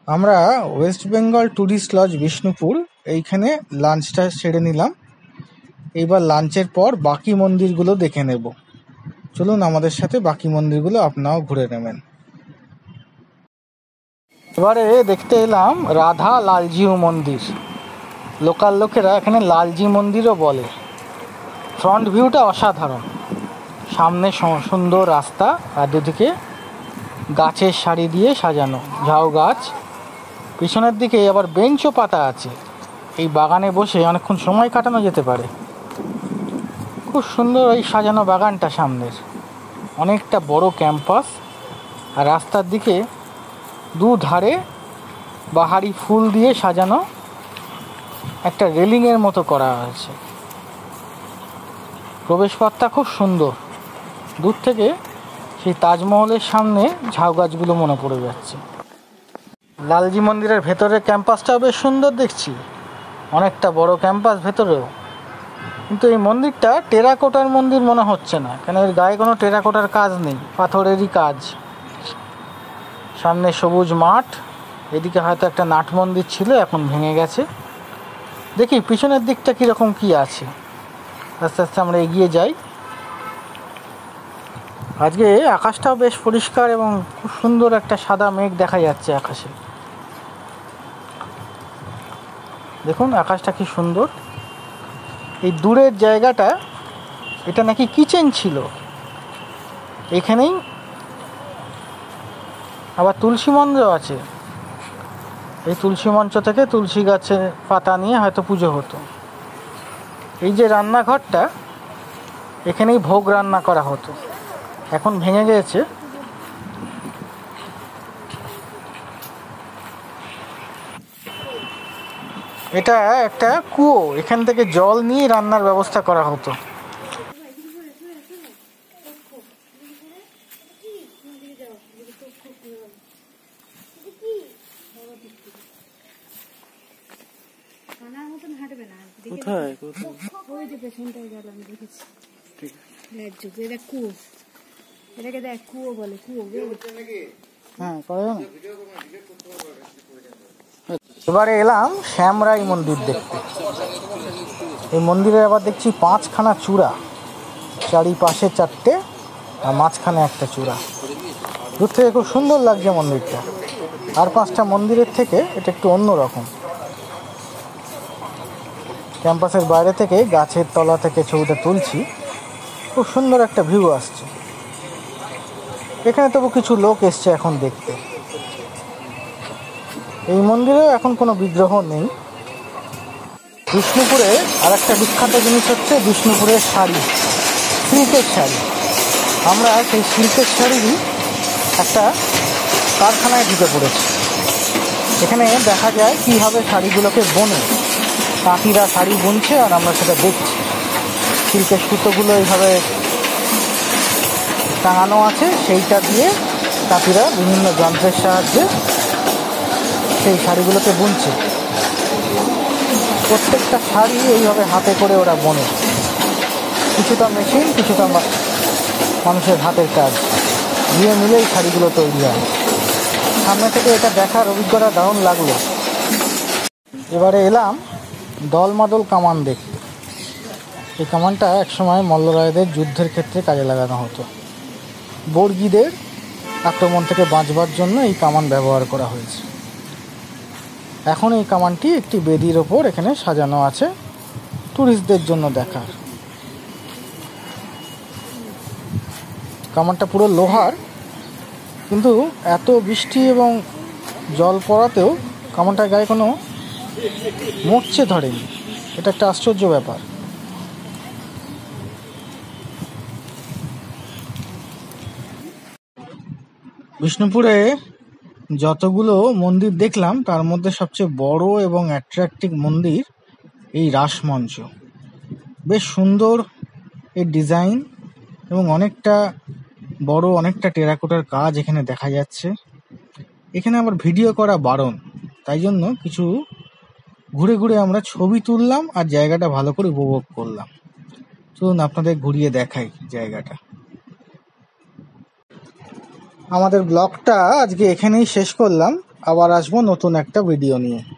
আমরা west Bengal tourist lodge Bishnupur এইখানে লাঞ্চটা সেরে নিলাম। এইবার লাঞ্চের পর বাকি মন্দিরগুলো দেখে নেব। চলুন আমাদের সাথে বাকি মন্দিরগুলো আপনারাও ঘুরে নেবেন। এবারে দেখতে এলাম রাধা লালজিউ মন্দির। লোকাল লোকেরা এখানে লালজি মন্দিরও বলে। ফ্রন্ট ভিউটা অসাধারণ। সামনে সুন্দর রাস্তা আর দুদিকে গাছের সারি দিয়ে সাজানো ঝাউ গাছ। পিছনের দিকে আবার বেঞ্চও পাতা আছে। এই বাগানে বসে অনেকক্ষণ সময় কাটানো যেতে পারে। খুব সুন্দর এই সাজানো বাগানটা সামনের। অনেকটা বড় ক্যাম্পাস আর রাস্তার দিকে দুধারে বাহারি ফুল দিয়ে সাজানো একটা রেলিংয়ের মতো করা হয়েছে। প্রবেশপথটা খুব সুন্দর। দূর থেকে সেই তাজমহলের সামনে ঝাউ গাছগুলো মনে পড়ে যাচ্ছে। লালজি মন্দিরের ভেতরের ক্যাম্পাসটাও বেশ সুন্দর দেখছি। অনেকটা বড় ক্যাম্পাস ভেতরেও। কিন্তু এই মন্দিরটা টেরাকোটার মন্দির মনে হচ্ছে না, কেন এর গায়ে কোনো টেরাকোটার কাজ নেই, পাথরেরই কাজ। সামনে সবুজ মাঠ। এদিকে হয়তো একটা নাট মন্দির ছিল, এখন ভেঙে গেছে। দেখি পিছনের দিকটা কীরকম কী আছে। আস্তে আস্তে আমরা এগিয়ে যাই। আজকে আকাশটাও বেশ পরিষ্কার এবং খুব সুন্দর একটা সাদা মেঘ দেখা যাচ্ছে আকাশে। দেখুন আকাশটা কি সুন্দর। এই দূরের জায়গাটা এটা নাকি কিচেন ছিল। এখানেই আবার তুলসী মঞ্চ আছে। এই তুলসী মঞ্চ থেকে তুলসী গাছের পাতা নিয়ে হয়তো পুজো হতো। এই যে রান্নাঘরটা, এখানেই ভোগ রান্না করা হতো, এখন ভেঙে গেছে। এটা একটা কুয়ো, এখান থেকে জল নিয়ে রান্নার ব্যবস্থা করা হতো। এবারে এলাম শ্যামরাই মন্দির দেখতে। এই মন্দিরে আবার দেখছি 5খানা চূড়া, চারিপাশে 4টে আর মাঝখানে একটা চূড়া। দূর থেকে খুব সুন্দর লাগছে মন্দিরটা। আর 5টা মন্দিরের থেকে এটা একটু অন্যরকম। ক্যাম্পাসের বাইরে থেকে গাছের তলা থেকে ছবিটা তুলছি। খুব সুন্দর একটা ভিউ আসছে। এখানে তবু কিছু লোক এসছে এখন দেখতে। এই মন্দিরেও এখন কোনো বিগ্রহ নেই। বিষ্ণুপুরে আর একটা বিখ্যাত জিনিস হচ্ছে বিষ্ণুপুরের শাড়ি, সিল্কের শাড়ি। আমরা সেই সিল্কের শাড়িরই একটা কারখানায় ঢুকে পড়েছি। এখানে দেখা যায় কীভাবে শাড়িগুলোকে বোনে। তাঁতিরা শাড়ি বুনছে আর আমরা সেটা দেখছি। সিল্কের সুতোগুলো এইভাবে টাঙানো আছে, সেইটা দিয়ে তাঁতিরা বিভিন্ন যন্ত্রের সাহায্যে সেই শাড়িগুলোকে বুনছে। প্রত্যেকটা শাড়ি এইভাবে হাতে করে ওরা বোনে। কিছুটা মেশিন, কিছুটা মানুষের হাতের কাজ দিয়ে মিলে এই শাড়িগুলো তৈরি হয়। সামনে থেকে এটা দেখার অভিজ্ঞতা দারুণ লাগলো। এবারে এলাম দলমাদল কামান দেখতে। এই কামানটা একসময় মল্লরায়দের যুদ্ধের ক্ষেত্রে কাজে লাগানো হতো। বর্গীদের আক্রমণ থেকে বাঁচবার জন্য এই কামান ব্যবহার করা হয়েছে। এখন এই কামানটি একটি বেদির ওপর এখানে সাজানো আছে ট্যুরিস্টদের জন্য দেখার। কামানটা পুরো লোহার, কিন্তু এত বৃষ্টি এবং জল পড়াতেও কামানটার গায়ে কোনো মরচে ধরেনি। এটা একটা আশ্চর্য ব্যাপার। বিষ্ণুপুরে যতগুলো মন্দির দেখলাম তার মধ্যে সবচেয়ে বড় এবং অ্যাট্রাক্টিভ মন্দির এই রাসমঞ্চ। বেশ সুন্দর এর ডিজাইন এবং অনেকটা বড়, অনেকটা টেরাকোটার কাজ এখানে দেখা যাচ্ছে। এখানে আবার ভিডিও করা বারণ, তাই জন্য কিছু ঘুরে ঘুরে আমরা ছবি তুললাম আর জায়গাটা ভালো করে উপভোগ করলাম। চলুন আপনাদের ঘুরিয়ে দেখাই জায়গাটা। আমাদের ব্লগটা আজকে এখানেই শেষ করলাম। আবার আসবো নতুন একটা ভিডিও নিয়ে।